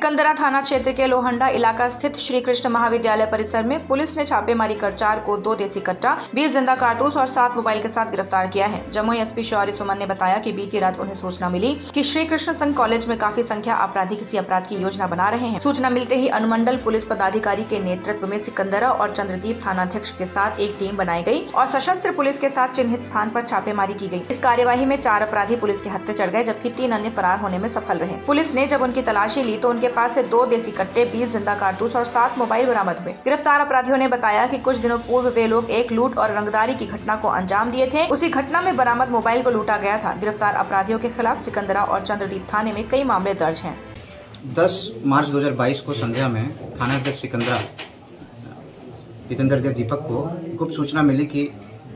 सिकंदरा थाना क्षेत्र के लोहंडा इलाका स्थित श्री कृष्ण महाविद्यालय परिसर में पुलिस ने छापेमारी कर 4 को 2 देसी कट्टा, 20 जिंदा कारतूस और 7 मोबाइल के साथ गिरफ्तार किया है। जमुई एसपी शौर्य सुमन ने बताया कि बीती रात उन्हें सूचना मिली कि श्री कृष्ण संघ कॉलेज में काफी संख्या अपराधी किसी अपराध की योजना बना रहे हैं। सूचना मिलते ही अनुमंडल पुलिस पदाधिकारी के नेतृत्व में सिकंदरा और चंद्रदीप थानाध्यक्ष के साथ एक टीम बनाई गई और सशस्त्र पुलिस के साथ चिन्हित स्थान पर छापेमारी की गई। इस कार्यवाही में 4 अपराधी पुलिस के हत्थे चढ़ गए, जबकि 3 अन्य फरार होने में सफल रहे। पुलिस ने जब उनकी तलाशी ली तो उनके पास से 2 देसी कट्टे, 20 जिंदा कारतूस और 7 मोबाइल बरामद हुए। गिरफ्तार अपराधियों ने बताया कि कुछ दिनों पूर्व वे लोग एक लूट और रंगदारी की घटना को अंजाम दिए थे। उसी घटना में बरामद मोबाइल को लूटा गया था। गिरफ्तार अपराधियों के खिलाफ सिकंदरा और चंद्रदीप थाने में कई मामले दर्ज हैं। 10 मार्च 2022 को संध्या में थानाध्यक्ष सिकंदरा जितेंद्र देव दीपक को गुप्त सूचना मिली कि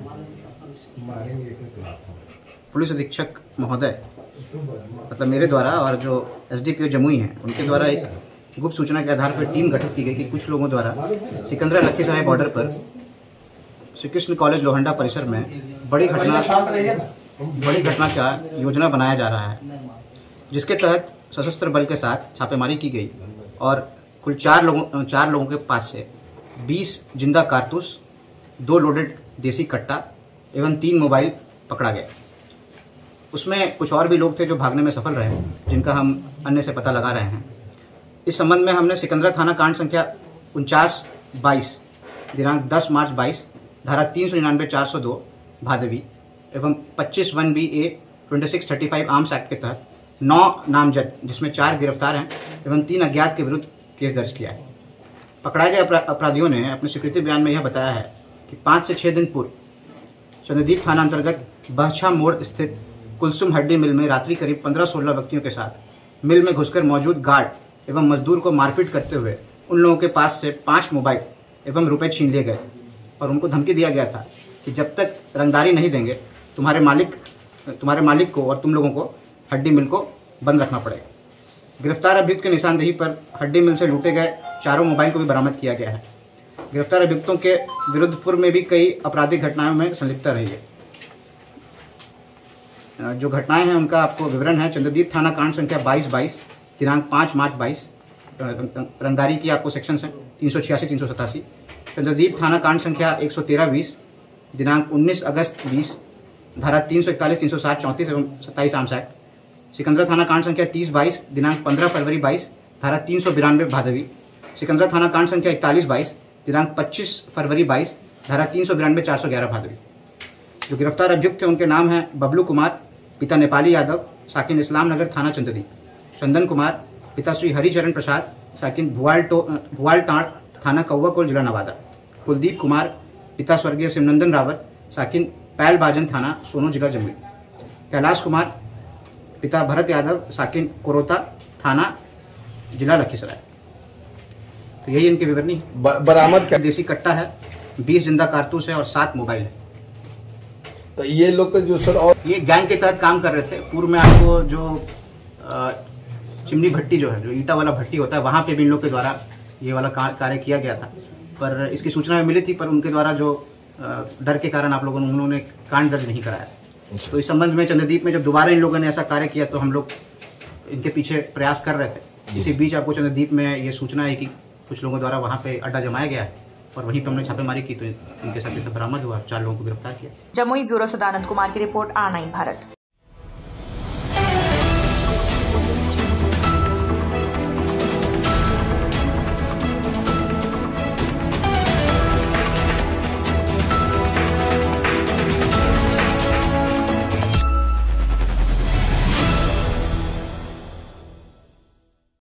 पुलिस अधीक्षक महोदय मतलब मेरे द्वारा और जो एसडीपीओ जमुई हैं उनके द्वारा एक गुप्त सूचना के आधार पर टीम गठित की गई कि कुछ लोगों द्वारा सिकंदरा लखीसराय बॉर्डर पर श्री कृष्ण कॉलेज लोहंडा परिसर में बड़ी घटना का योजना बनाया जा रहा है, जिसके तहत सशस्त्र बल के साथ छापेमारी की गई और कुल 4 लोगों के पास से 20 जिंदा कारतूस, 2 लोडेड देसी कट्टा एवं 3 मोबाइल पकड़ा गया। उसमें कुछ और भी लोग थे जो भागने में सफल रहे, जिनका हम अन्य से पता लगा रहे हैं। इस संबंध में हमने सिकंदरा थाना कांड संख्या 49/22 दिनांक 10 मार्च 22 धारा 399-402 भादवी एवं 25(1)(b)(a) 2635 आर्म्स एक्ट के तहत 9 नामजद, जिसमें 4 गिरफ्तार हैं एवं 3 अज्ञात के विरुद्ध केस दर्ज किया है। पकड़ाए गए अपराधियों ने अपने स्वीकृति बयान में यह बताया है कि 5 से 6 दिन पूर्व चंद्रदीप थाना अंतर्गत बहछा मोड़ स्थित कुलसुम हड्डी मिल में रात्रि करीब 15-16 व्यक्तियों के साथ मिल में घुसकर मौजूद गार्ड एवं मजदूर को मारपीट करते हुए उन लोगों के पास से 5 मोबाइल एवं रुपए छीन लिए गए और उनको धमकी दिया गया था कि जब तक रंगदारी नहीं देंगे तुम्हारे मालिक को और तुम लोगों को हड्डी मिल को बंद रखना पड़ेगा। गिरफ्तार अभियुक्त के निशानदेही पर हड्डी मिल से लूटे गए 4 मोबाइल को भी बरामद किया गया है। गिरफ्तार अभियुक्तों के विरुद्ध पूर्व में भी कई आपराधिक घटनाओं में संलिप्तता रही है। जो घटनाएं हैं उनका आपको विवरण है। चंद्रदीप थाना कांड संख्या 22/22 दिनांक 5 मार्च 22 रंगदारी की आपको सेक्शन है 386-387। चंद्रदीप थाना कांड संख्या 113/20 दिनांक 19 अगस्त 20 धारा 341, 360, 34 एवं 27 आर्म्स एक्ट। सिकंदरा थाना कांड संख्या 30/22 दिनांक 15 फरवरी 22 धारा 392 भादवी। सिकंदरा थाना कांड संख्या 41/22 दिनांक 25 फरवरी 22 धारा 392, 411 भादवी। जो गिरफ्तार अभियुक्त हैं उनके नाम हैं बबलू कुमार, पिता नेपाली यादव, साकिन इस्लाम नगर थाना चंददी। चंदन कुमार, पिता श्री हरिचरण प्रसाद, साकिन भुआलटाड़ थाना कौवाकोल जिला नवादा। कुलदीप कुमार, पिता स्वर्गीय शिवनंदन रावत, साकिन पैल बाजन थाना सोनो जिला जमुई। कैलाश कुमार, पिता भरत यादव, साकिन कोरोता थाना जिला लखीसराय। तो यही इनकी विवरणी। बरामद क्या देसी कट्टा है, 20 जिंदा कारतूस है और 7 मोबाइल है। तो ये लोग जो सर और ये गैंग के तहत काम कर रहे थे। पूर्व में आपको जो चिमनी भट्टी जो है, जो ईटा वाला भट्टी होता है, वहां पे भी इन लोग के द्वारा ये वाला कार्य किया गया था। पर इसकी सूचना मिली थी, पर उनके द्वारा जो डर के कारण उन्होंने कांड दर्ज नहीं कराया। तो इस संबंध में चंद्रदीप में जब दोबारा इन लोगों ने ऐसा कार्य किया तो हम लोग इनके पीछे प्रयास कर रहे थे। इसी बीच आपको चंद्रदीप में ये सूचना है कि कुछ लोगों द्वारा वहाँ पे अड्डा जमाया गया है और वहीं पर हमने छापेमारी की तो इनके साथ बरामद हुआ, 4 लोगों को गिरफ्तार किया। जमुई ब्यूरो से दानंद कुमार की रिपोर्ट, R9 भारत।